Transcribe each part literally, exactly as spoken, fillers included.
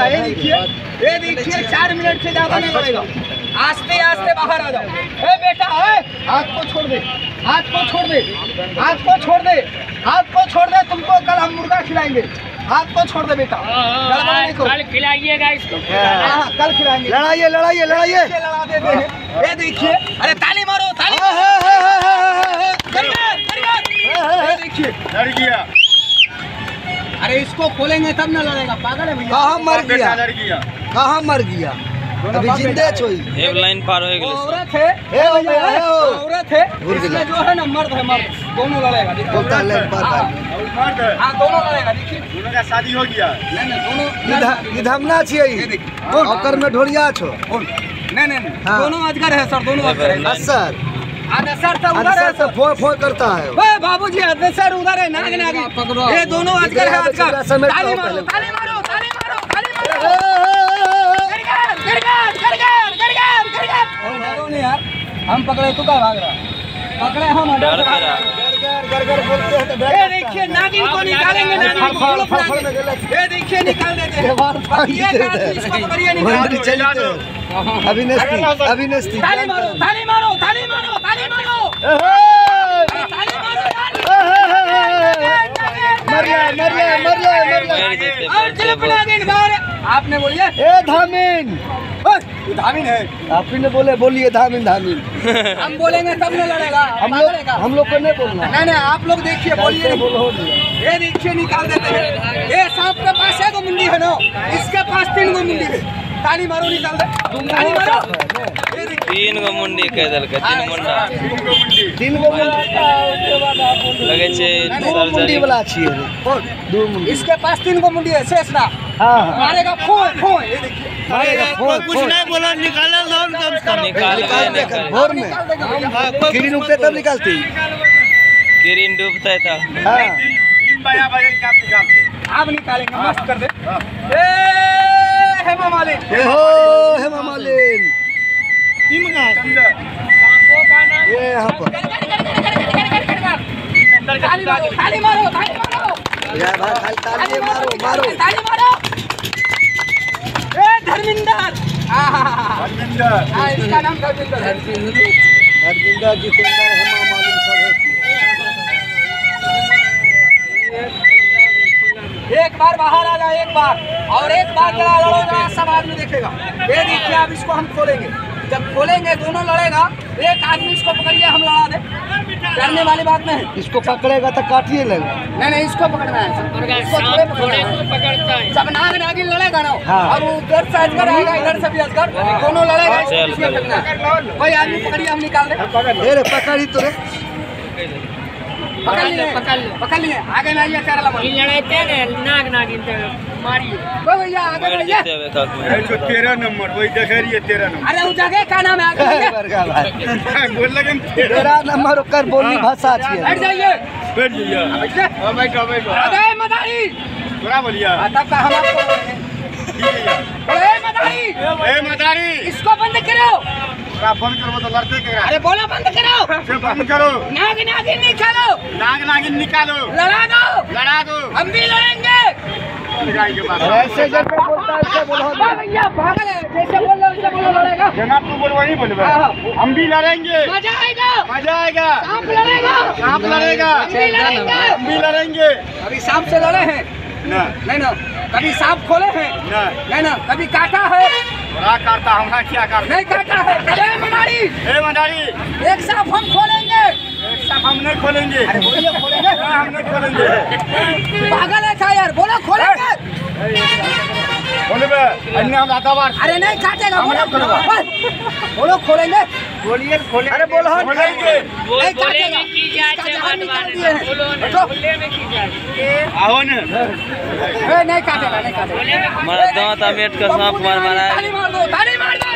लड़ेगा। ये देखिए, ये देखिए, चार मिनट से ज्यादा नहीं लड़ेगा। आस्ते आस्ते बाहर आ जाओ। ए बेटा, ए हाथ को छोड़ दे, हाथ को छोड़ दे, हाथ को छोड़ दे, हाथ को छोड़ दे। तुमको कल हम मुर्गा खिलाएंगे। हाथ को छोड़ दे बेटा, कल खिलाइएगा इसको। हाँ, कल खिलाएंगे। लड़ाइए लड़ाइए लड़ाइए लड़ा देते हैं। ये देखिए, अरे ताली मारो, ताली देखिए, लड़ गया। अरे इसको खोलेंगे तब ना लड़ेगा, पागल है भैया। कहाँ मर गया, लड़ गया, कहाँ मर गया, अभी जिंदे छोई। एक लाइन पार हो गई। औरत है, ए भैया, ए ओ। औरत है, इसमें जो है ना मर्द है, मर्द दोनों लड़ेगा। बोलता है लाइन पार कर। मर्द है। हाँ, दोनों लड़ेगा। देखिए, दोनों का शादी हो गया। नहीं नहीं, दोनों इधर इधर हमना छिए, ओकर में ढोलिया छो। नहीं नहीं नहीं, हाँ। दोनों अजगर है सर, दोनों अजगर है। असर अदसर तो उधर है असर से फोड़ फोड़ करता है। ओए बाबूजी, अदसर उधर है, नाग नागी। ये दोनों अजगर है, अजगर। ताली मारो, ताली मारो, ताली मारो, ताली मारो। गरगर, गरगर, गरगर, गरगर, गरगर। भागो नहीं यार, हम पकड़े तू क्या भाग रहा? पकड़े हम डर के रहा। गरगर गरगर बोलते हैं तो ये देखिए, नागिन को निकालेंगे, नागिन को लोग निकालेंगे। ये देखिए, निकाल देते हैं। ये काट इसको पकड़िए, निकाल। चलते अभिनेत्री अभिनेत्री ताली मारो, ताली मारो, ताली मारो, ताली मारो, ताली मारो यार। मर ले मर ले मर ले मर ले। मर जेते और चिलप नागिन बाहर। आपने बोलिए ए धामिन, ये धामिन है। आप ही ने बोले, बोलिए धामिन धामिन। हम बोलेंगे तब न लड़ेगा, हम लोग हम लोग को नहीं बोलना। नहीं नहीं, आप लोग देखिए, बोलिए। बोलो ये देखिए, निकाल देते हैं। ये सांप के पास है गो मुंडी है ना, इसके पास तीन गो मुंडी है। ताली मारो, निकाल दे, ताली मारो। ये देखिए, तीन गो मुंडी कह दल के, तीन मुंडा तीन गो मुंडी लगे छे मुंडी सर्जरी वाला छिए। दो मुंडी इसके पास तीन गो मुंडी है, शेष ना हां मारेगा। फोन फोन, ये देखिए, मारेगा फोन कुछ नहीं बोला, निकाला लोन कम से कम। निकाल गए निकाल भोर में गिरी उठते तब निकालती। गिरिन डूबता था। हां तीन बजा बजे काम निकालते। आप निकालेंगे, मस्त कर दे। ए हेमा मालिनी, ए हो हेमा मालिनी, तीन का ये यहाँ पर ताली मारो, ताली मारो, ताली मारो, या भाई खाली ताली मारो मारो। ताली मारो। ए धर्मिंदर, धर्मिंदर, हाँ, इसका नाम धर्मिंदर है। धर्मिंदर जितेंद्र हेमा मालिनी सब है। एक बार बाहर आ जाए, एक बार, और एक बार जरा लड़ो, जरा सब आदमी देखेगा। ये देखिए, अब इसको हम खोलेंगे। जब खोलेंगे, दोनों लड़ेगा, एक आदमी इसको पकड़िए, हम लड़ा दे। डरने वाली बात नहीं। इसको पकड़ेगा तो काटिए लगेगा। नहीं नहीं, इसको पकड़ना है, इसको थोड़े पकड़ना है। जब नाग नागिन लड़ेगा ना, हाँ। और उधर से अजगर आएगा, इधर से भी अजगर, दोनों लड़ेगा, इसको किसमें पकड़ना है? कोई आदमी पकड़िए, हम निकाल दे। ए रे पकड़ी तो रे, पकड़ लिए, पकड़ लिए, पकड़ लिए। आगे नहीं है, चारा लगा। लड़ाते हैं नाग नागिन मारिए। वो भैया आगे मर भैया। जेते का एक सौ तेरह नंबर वही देख रही है। तेरह नंबर अरे उस जगह का नाम है, आगे भैया। बरगा भाई बोल लगे तेरा नंबर ओकर बोली भाषा छिए। बैठ जाइए, बैठ जाइए। बैठ जा। हाँ बैठो बैठो। अरे मदारी, थोड़ा बोलिया। तब का हम आपको बोलेंगे। अरे मदारी, ए मदारी, इसको बंद करो। थोड़ा बंद करो तो लड़ते क्या? अरे बोलो बंद करो। से बंद करो। नाग नागिन निकालो, नाग नागिन निकालो, लड़ा दो, लड़ा दो। हम भी लड़ेंगे। लड़ाई के बाद ऐसे जैसे बोलता है ऐसे बोलो। वाह भैया, पागल है, जैसे बोल रहे हो वैसे बोलो, लड़ेगा। जनाब तू बोल वही बोल। हाँ। हम भी लड़ेंगे, मजा आएगा, मजा आएगा। सांप लड़ेगा, सांप लड़ेगा, हम भी लड़ेंगे। हम भी लड़ेंगे। कभी सांप से लड़े हैं? ना नहीं ना। कभी सांप खोले हैं? ना नहीं ना। कभी काटा है? बड़ा काटता, हमारा क्या काटता? नहीं काटा है। ए मदारी, ए मदारी, एक सांप हम खोलेंगे। एक सांप हम नहीं खोलेंगे। अरे बोलिए, खोलेंगे। हाँ, हम नहीं खोलेंगे। पागल है क्या यार? बोलो खोलेंगे। बोले बे, अन्य हम आता बार। अरे नहीं काटेगा, हम बोलो नहीं खोलेंगे। बोलो खोलेंगे। बोलिए खोले। अरे बोलो खोलेंगे। नहीं काटेगा, की जाए इसका से जहर मत निकाल मारे, दिए हैं। बोलो ना, बैठो। बोले में की जाए। आओ न। ए, नहीं काटेगा, नहीं काटेगा। हमारा दांत अमेट का सांप मार मारा है। ताली मार दो, ताली मार दो।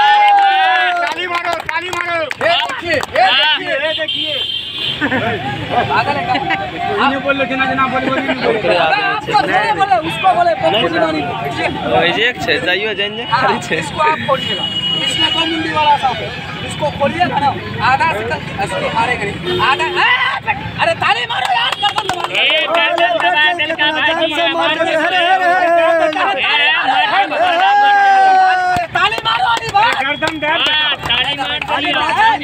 ताली मारो, ताली मारो। ये देखिए, ये देखिए, ये देखिए। पागल है क्या? इन्हें बोल लो, जना जना बोल बोल नहीं बोल। ओकरे आगे आपको थोड़े बोले, उसको बोले, पप्पू जी मानी। ओए जे छे जाइयो जन जे हाँ, खाली छे। इसको आप खोलिएगा। इसमें दो मुंडी वाला सांप है, इसको खोलिएगा ना, आधा से तक इसको मारेगा नहीं, आधा। ए, अरे ताली मारो यार, गर्दन दबा दो। ए गर्दन दबा दिल का बाजी है, मार दो। अरे अरे अरे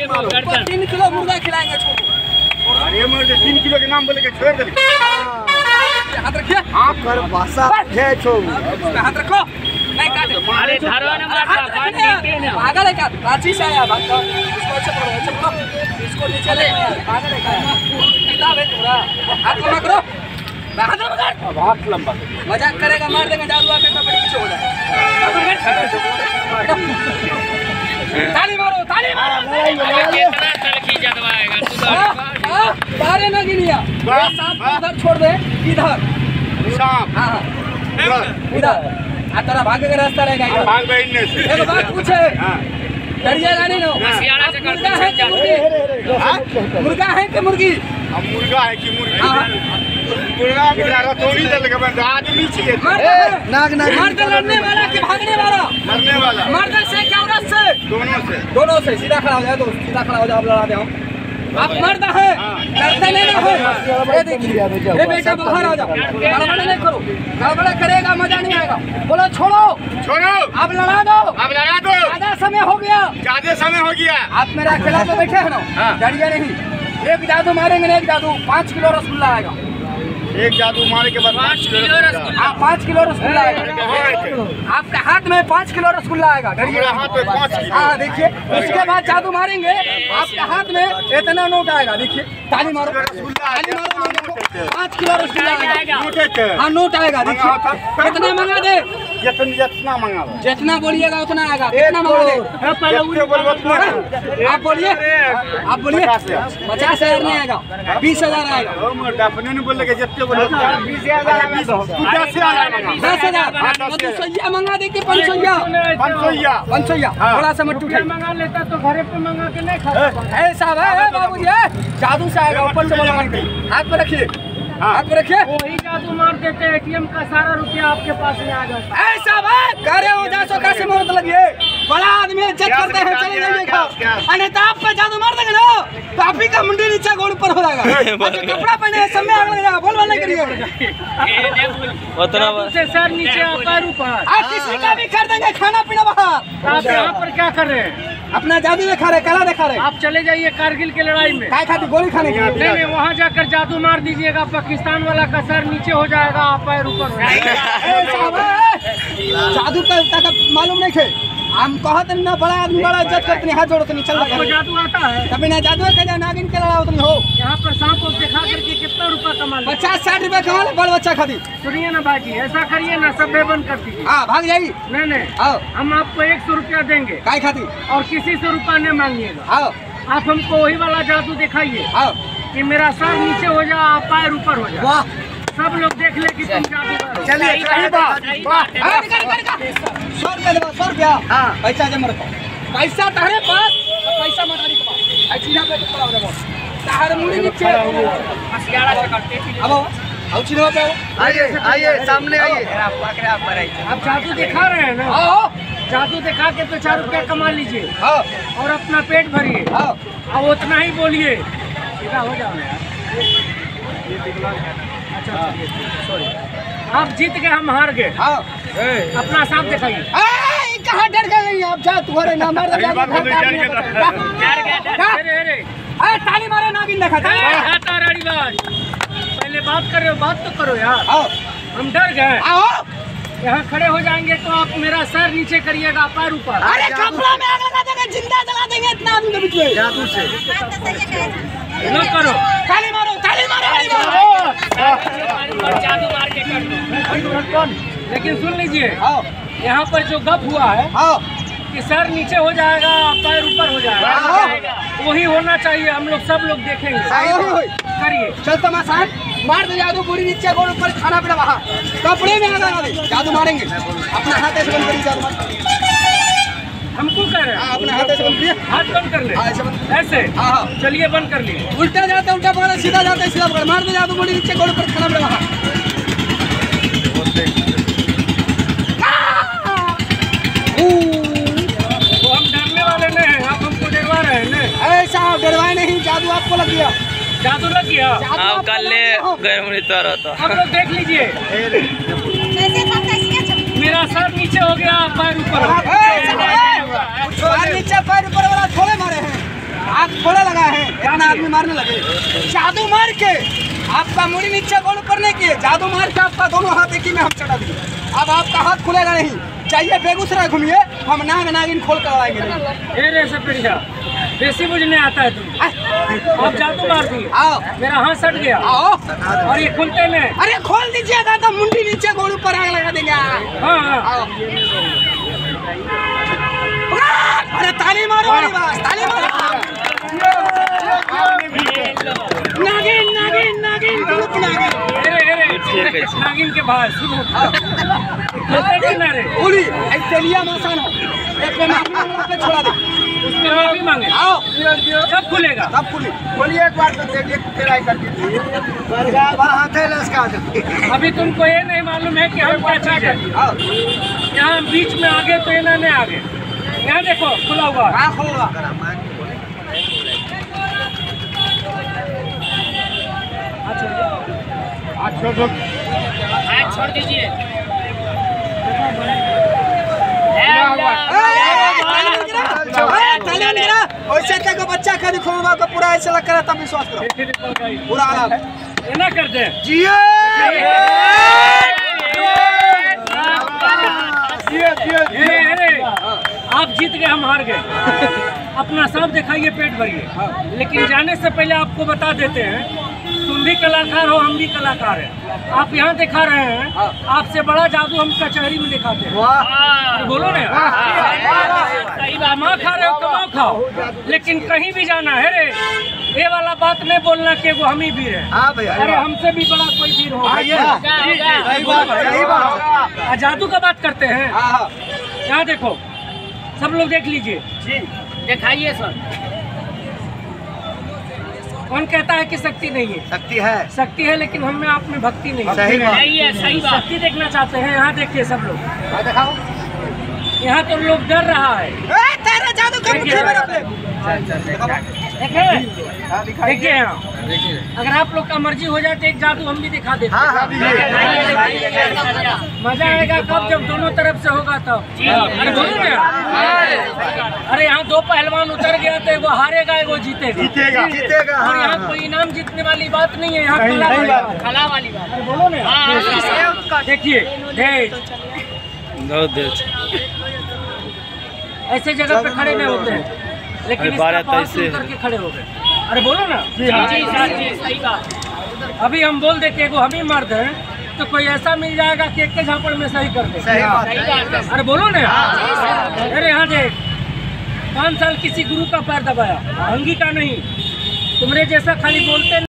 ये वो गर्दन तीन किलो मुर्गा खिलाएंगे छोटू। अरे मर्द तीन किलो के नाम बोले के छोड़ दे। हाथ रखिए, आप कर भाषा है छो हाथ रखो, नहीं काटे। अरे धरवा ना मार हाथ बांध रखिए, नीचे ना पागल है क्या? रांची से आया भाग, इसको अच्छा पकड़ो, अच्छा पकड़ो, इसको नीचे ले, पागल है क्या? किताब है पूरा, हाथ लंबा करो, हाथ लंबा कर, हाथ लंबा मजाक करेगा मार देंगे जादू आके तो पीछे हो जाए। ताली मारो, ताली मारो, कितना तलखी जदवाएगा तू तो बारे ना गिनिया, सांप उधर छोड़ दे, इधर सांप हाँ हाँ इधर, आ तेरा भागे का रास्ता रहेगा इधर। भाग गए इनने से। एक बात पूछे, डरिएगा नहीं नो, सियाड़ा से मुर्गा है कि मुर्गी? मुर्गा है कि मुर्गी? अब मुर्गा है कि मुर्गी? हाँ। मुर्गा मुर्गा थोड़ी दल के बंद आदमी चाहिए। मर्द नाग नाग मर्द लड़ने वाला कि भागने वाला? मरने वाला मर्द से क्या औरत से? दोनों से। दोनों से। सीधा खड़ा हो जाए तो सीधा खड़ा हो जाओ, आप लड़ा दे हम। आप मर्द है, लड़ते नहीं ना है। ये देखिए, ये बेटा बाहर आ जाओ, गड़बड़ नहीं करो, गड़बड़ करेगा मजा नहीं आएगा। बोलो छोड़ो, छोड़ो, अब लड़ा दो, अब लगा दो। ज्यादा समय हो गया, ज्यादा समय हो गया। आप मेरा खिला तो बैठे हैं ना, डरिए नहीं। एक जादू मारेंगे ना, एक जादू पाँच किलो रसगुल्ला आएगा। एक जादू मारे के बाद पाँच किलो रसगुल्ला। हाँ पाँच किलो रसगुल्ला आएगा आपके हाथ में, पाँच किलो रसगुल्ला आएगा। डरिए मेरे हाथ में पाँच किलो। हाँ देखिए, उसके बाद जादू मारेंगे आपके हाथ में इतना नोट आएगा। देखिए, ताली मारो, ताली मारो, पाँच किलो रसगुल्ला आएगा। हाँ नोट आएगा, देखिए कितना मंगा दे? जितना जितना मंगा लो। जितना बोलिएगा उतना आएगा। कितना मंगा दे? जितने बोलो उतना। आप बोलिए, आप बोलिए। पचास हजार नहीं आएगा, बीस हजार आएगा। अपने ने बोले कि जितने बोलो बीस हजार दस हजार दस हजार तो सैया मंगा दे कि पाँच सैया? पाँच सौ पाँच सैया थोड़ा सा मट्टू उठाइए। मंगा लेता तो घरे पे मंगा के नहीं खाता। है साहब, है बाबू जी, जादू से आएगा, ऊपर से बोला हाथ पे रखिए, हाथ पे रखिए। वही जादू मार देते, एटीएम का सारा रुपया आपके पास में आ जाता। है साहब, कह रहे हो जासो कैसे मोहरत लगी? बड़ा आदमी इज्जत करते हैं, चले जाइए खाओ। अरे तो आप पे जादू मार देंगे ना तो आप ही का मुंडी नीचे गोड़ ऊपर हो जाएगा। अच्छा कपड़ा पहने हैं, सब में आग लग जाएगा, बोल बोल नहीं करिए। उतना से सर नीचे पैर ऊपर। आप किसी का भी कर देंगे, खाना पीना बाहर। आप यहाँ पर क्या कर रहे हैं? अपना जादू दिखा रहे, कला दिखा रहे। आप चले जाइए कारगिल की लड़ाई में। काय खाती गोली खाने की? नहीं नहीं, वहाँ जाकर जादू मार दीजिएगा, पाकिस्तान वाला का सर नीचे हो जाएगा, आप पैर ऊपर हो जाएगा। ए साहब, जादू का ताकत मालूम नहीं थे। हम कहत ना बड़ा आदमी बड़ा इज्जत करते हैं, हाथ जोड़ते नहीं चल रहा आपको जादू आता है? कभी ना जादू है क्या? नागिन के लड़ा उतनी हो। यहाँ पर सांप को दिखा करके कितना रुपया कमा ले? पचास साठ रुपए कमा ले, बड़ बच्चा खाती। सुनिए ना बाजी, ऐसा करिए ना, सब बंद कर दीजिए। हाँ भाग जाएगी। नहीं नहीं, आओ, हम आपको एक सौ रुपया देंगे काय खाती? और किसी से रुपया नहीं मांगिएगा। आओ आप हमको वही वाला जादू दिखाइए आओ। कि मेरा सर नीचे हो जाए, आप पैर ऊपर हो जाए, वाह, सब लोग देख ले कि तुम जादूगर हो। चलिए, सही सही बात, बात। सही वाह, बात है। अरे निकल, निकल, निकल। सौ रुपया देवा, सौ रुपया। हाँ। पैसा जमा रखो। पैसा तारे पास तो पैसा मदारी के पास। ऐसी ना पे पड़ा हो तारे मुड़ी नीचे। हसियाड़ा से करते थे। अब आओ, आओ चिन्ह पे आओ। आइए आइए सामने आइए। आप जादू दिखा रहे हैं ना, आओ जादू दिखा के तो चार रुपया कमा लीजिए आओ और अपना पेट भरिए। आओ। अब उतना ही बोलिए, सीधा हो जाओ यार। अच्छा सॉरी, आप जीत गए, हम हार गए। आओ। अपना सांप दिखाइए। ए, कहाँ डर गए? आप जा, तुम्हारे नाम मार दे। डर गया, डर- अरे अरे ए, ताली मारो, नागिन देखा ताली मारो। खाता रानीबाज, पहले बात कर रहे हो, बात तो करो यार। आओ हम डर गए। आओ। यहाँ खड़े हो जाएंगे तो आप मेरा सर नीचे करिएगा, पैर ऊपर। अरे कपड़ा में आग लगा देंगे, जिंदा जला देंगे इतना आदमी के बीच में। जादू से न करो, ताली मारो, ताली मारो, ताली मारो। जादू मार के कर दो। लेकिन सुन लीजिए, आओ यहाँ पर जो गप हुआ है आओ। कि सर नीचे हो जाएगा, पैर ऊपर हो जाएगा, वही होना चाहिए। हम लोग सब लोग देखेंगे, करिए। चल तमाशा मार दे, जादू पूरी नीचे गोड़ ऊपर, खाना पीना बाहर, कपड़े में आग लगा दे, जादू मारेंगे। अपना हाथ ऐसे बंद करिए, जादू मार। हमको कह रहे हैं, हाँ, अपना हाथ ऐसे बंद करिए। हाथ बंद कर ले, हाँ, ऐसे बंद। ऐसे। हाँ हाँ। चलिए बंद कर लिए। उल्टा जाते उल्टा पकड़, सीधा जाते सीधा पकड़, मार दे जादू पूरी नीचे गोड़ ऊपर, खाना पीना बाहर। वो हम डरने वाले नहीं हैं, आप हमको डरवा रहे हैं ना। ऐसा डरवाए नहीं, जादू आपको लग गया। जादू लग गया। जादू आप आपको कल लग ले गया। गए मृत्यु होता। आप लोग देख लीजिए, मेरा सर नीचे हो गया, पैर ऊपर हो ए, गया। पैर नीचे पैर ऊपर वाला थोड़े मारे हैं। आँख थोड़ा लगा है, इतना आदमी मारने लगे। जादू मार के आपका मुड़ी नीचे गोल ऊपर नहीं किए, जादू मार के आपका दोनों हाथ एक ही में हम चढ़ा दिए। अब आपका हाथ खुलेगा नहीं, चाहिए बेगूसराय घूमिए, हम नाग नागिन खोल कर आएंगे। ए रे सपेड़िया, बेसी बुझने आता है तुम। आप जादू मार दिए, आओ मेरा हाथ सट गया आओ, और ये खुलते नहीं। अरे खोल दीजिएगा तो मुंडी नीचे गोल ऊपर आग लगा देंगे। हाँ हाँ आओ, अरे ताली मारो वाली बात, ताली मारो। नागिन नागिन नागिन ग्रुप नागिन, अरे अरे नागिन के बाहर सुनो खोलते क्यों ना रे? बोली एक तेलिया मसान हो, एक पे नागिन पे छोड़ा दे, उसमें माफी मांगे। आओ कब खुलेगा? तब खुली। बोलिए एक बार तो देखिए ट्राई करके हाथ है लसका दो। अभी तुमको ये नहीं मालूम है कि हम क्या चीज है। आओ यहाँ बीच में आगे तो ये नहीं आगे, यहाँ देखो खुला हुआ है। आँख होगा। आज छोड़ दीजिए। वैसे क्या को बच्चा का दिखो को पूरा ऐसे लग रहा तब विश्वास करो पूरा आराम ये ना कर दे। जिए अरे अरे आप जीत गए, हम हार गए। अपना सब दिखाइए, पेट भरिए, लेकिन जाने से पहले आपको बता देते हैं, तुम भी कलाकार हो, हम भी कलाकार हैं। आप यहाँ दिखा रहे हैं, आपसे बड़ा जादू हम कचहरी में दिखाते हैं। अरे बोलो ना, कमा खा रहे हो कमाओ खाओ, लेकिन कहीं भी जाना है रे, ये वाला बात नहीं बोलना कि वो हम ही वीर है। अरे हमसे भी बड़ा कोई वीर हो। जादू का बात करते हैं, यहाँ देखो, सब लोग देख लीजिए, दिखाइए सर। कौन कहता है कि शक्ति नहीं है? शक्ति है, शक्ति है, लेकिन हम में आप में भक्ति नहीं है। सही बात। नहीं है, सही बात। शक्ति देखना चाहते हैं, यहाँ देखिए सब लोग, दिखाओ यहाँ तो लोग डर रहा है। ए तेरा जादू का मुट्ठी में रख ले। देखिए देखिए यहाँ, अगर आप लोग का मर्जी हो जाए तो एक जादू हम भी दिखा देते हैं। मजा आएगा कब? जब दोनों तरफ से होगा तब। अरे बोलो ना, अरे यहाँ दो पहलवान उतर गया तो वो हारेगा, वो जीतेगा। जीतेगा जीतेगा। और यहाँ कोई इनाम जीतने वाली बात नहीं है, यहाँ कला वाली बात, कला वाली बात। अरे बोलो ना, देखिए बहुत देर ऐसे जगह पे खड़े नहीं होते हैं, लेकिन अरे इसका बारह पाव तैसे सुन करके खड़े हो गए। अरे बोलो ना, जी जी सही बात। अभी हम बोल देते वो हम ही मर्द हैं, तो कोई ऐसा मिल जाएगा कि एक के झापड़ में सही कर दे। सही बात। अरे बोलो ना, अरे यहाँ देख, पाँच साल किसी गुरु का पैर दबाया, भंगी का नहीं। तुम्हारे जैसा खाली बोलते